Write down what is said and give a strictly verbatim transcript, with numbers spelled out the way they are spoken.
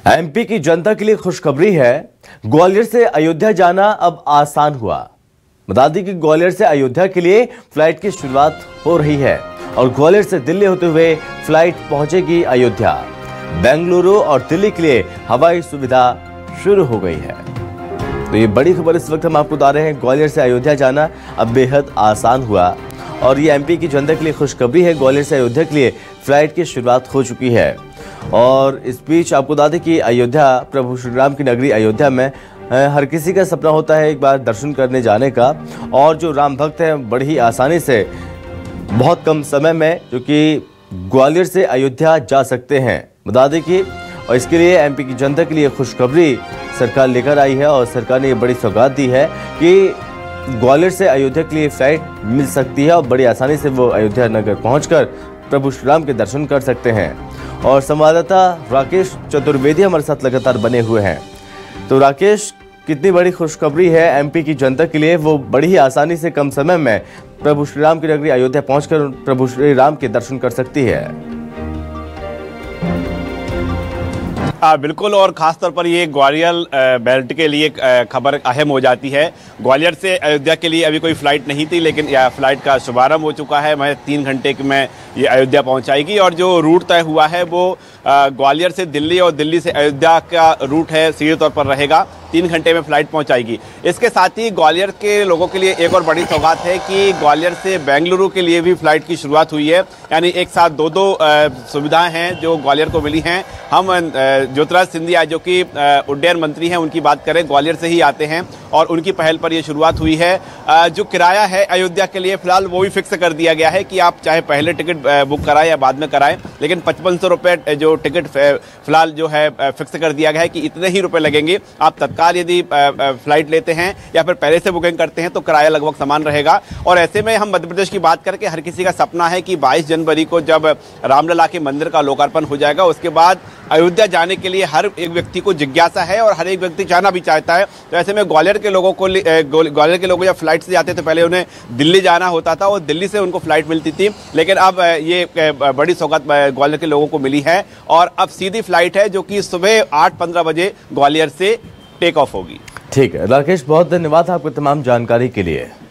MP की जनता के लिए खुशखबरी है। ग्वालियर से अयोध्या जाना अब आसान हुआ। बता दें कि ग्वालियर से अयोध्या के लिए फ्लाइट की शुरुआत हो रही है और ग्वालियर से दिल्ली होते हुए फ्लाइट पहुंचेगी अयोध्या। बेंगलुरु और दिल्ली के लिए हवाई सुविधा शुरू हो गई है। तो ये बड़ी खबर इस वक्त हम आपको बता रहे हैं। ग्वालियर से अयोध्या जाना अब बेहद आसान हुआ और ये एमपी की जनता के लिए खुशखबरी है। ग्वालियर से अयोध्या के लिए फ्लाइट की शुरुआत हो चुकी है और इस बीच आपको बता दें कि अयोध्या, प्रभु श्री राम की नगरी अयोध्या में हर किसी का सपना होता है एक बार दर्शन करने जाने का। और जो राम भक्त हैं बड़ी ही आसानी से बहुत कम समय में जो कि ग्वालियर से अयोध्या जा सकते हैं। बता दें कि और इसके लिए एमपी की जनता के लिए खुशखबरी सरकार लेकर आई है और सरकार ने ये बड़ी सौगात दी है कि ग्वालियर से अयोध्या के लिए फ्लाइट मिल सकती है और बड़ी आसानी से वो अयोध्या नगर पहुंचकर प्रभु श्री राम के दर्शन कर सकते हैं। और संवाददाता राकेश चतुर्वेदी हमारे साथ लगातार बने हुए हैं। तो राकेश, कितनी बड़ी खुशखबरी है एमपी की जनता के लिए, वो बड़ी ही आसानी से कम समय में प्रभु श्री राम की नगरी अयोध्या पहुंचकर प्रभु श्री राम के दर्शन कर सकती है। आ, बिल्कुल, और ख़ास तौर पर ये ग्वालियर बेल्ट के लिए खबर अहम हो जाती है। ग्वालियर से अयोध्या के लिए अभी कोई फ़्लाइट नहीं थी, लेकिन यह फ़्लाइट का शुभारंभ हो चुका है। मैं तीन घंटे में ये अयोध्या पहुंचाएगी और जो रूट तय हुआ है वो ग्वालियर से दिल्ली और दिल्ली से अयोध्या का रूट है, सीधे तौर पर रहेगा। तीन घंटे में फ़्लाइट पहुंचाएगी। इसके साथ ही ग्वालियर के लोगों के लिए एक और बड़ी सौगात है कि ग्वालियर से बेंगलुरु के लिए भी फ़्लाइट की शुरुआत हुई है। यानी एक साथ दो दो सुविधाएं हैं जो ग्वालियर को मिली हैं। हम ज्योतिराज सिंधिया जो कि उड्डयन मंत्री हैं उनकी बात करें, ग्वालियर से ही आते हैं और उनकी पहल पर यह शुरुआत हुई है। जो किराया है अयोध्या के लिए फिलहाल वो भी फिक्स कर दिया गया है कि आप चाहे पहले टिकट बुक कराएं या बाद में कराएं, लेकिन पचपन सौ रुपये जो टिकट फिलहाल जो है फिक्स कर दिया गया है कि इतने ही रुपए लगेंगे। आप तत्काल यदि फ्लाइट लेते हैं या फिर पहले से बुकिंग करते हैं तो किराया लगभग समान रहेगा। और ऐसे में हम मध्य प्रदेश की बात करके हर किसी का सपना है कि बाईस जनवरी को जब रामलला के मंदिर का लोकार्पण हो जाएगा उसके बाद अयोध्या जाने के लिए हर एक व्यक्ति को जिज्ञासा है और हर एक व्यक्ति जाना भी चाहता है। तो ऐसे में ग्वालियर के लोगों को ग्वालियर के लोग जब फ्लाइट से जाते थे पहले उन्हें दिल्ली जाना होता था और दिल्ली से उनको फ्लाइट मिलती थी, लेकिन अब ये बड़ी सौगात ग्वालियर के लोगों को मिली है और अब सीधी फ्लाइट है जो कि सुबह आठ पंद्रह बजे ग्वालियर से टेक ऑफ होगी। ठीक है राकेश, बहुत धन्यवाद आपको तमाम जानकारी के लिए।